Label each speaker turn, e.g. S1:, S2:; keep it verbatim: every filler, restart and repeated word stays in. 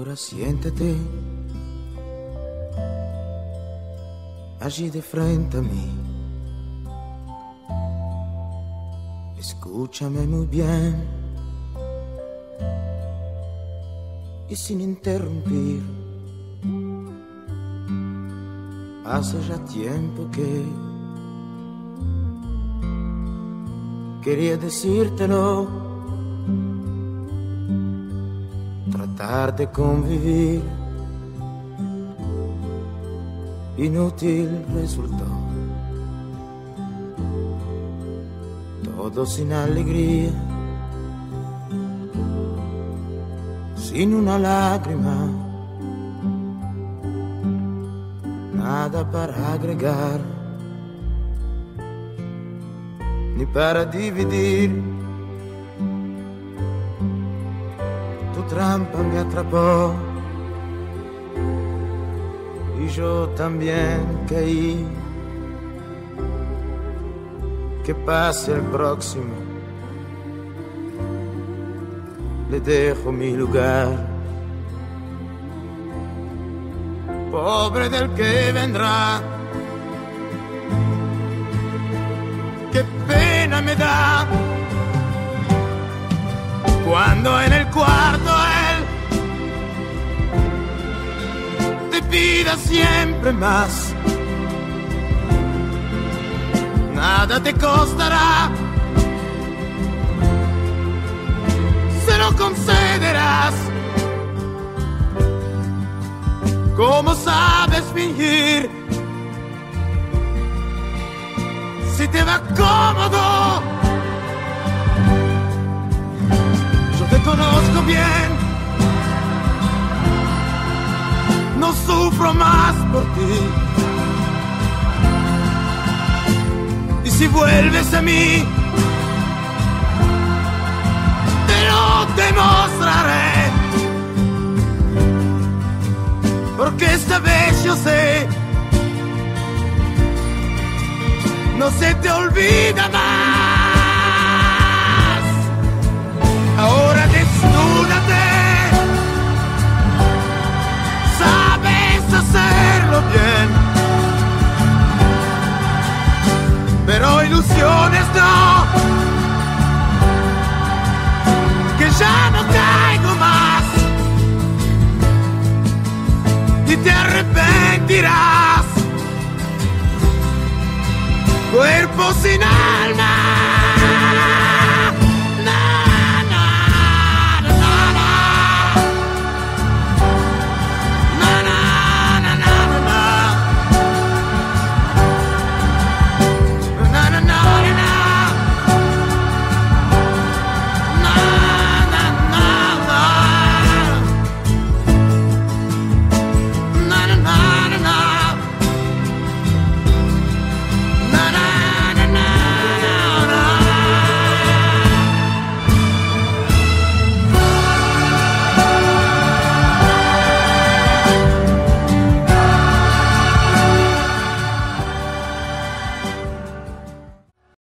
S1: Ahora siéntate allí de frente a mí. Escúchame muy bien y sin interrumpir. Hace ya tiempo que quería decírtelo, tratar de convivir, inútil resultó. Todo sin alegría, sin una lágrima, nada para agregar, ni para dividir. Tu trampa me atrapó y yo también caí. Que pase el próximo, le dejo mi lugar. Pobre del que vendrá, qué pena me da cuando en el cuarto él te pida siempre más. Nada te costará, se lo concederás. ¿Cómo sabes fingir? Si te va cómodo, yo te conozco bien, no sufro más por ti. Y si vuelves a mí, te lo demostraré. Porque esta vez yo sé, no se te olvida más.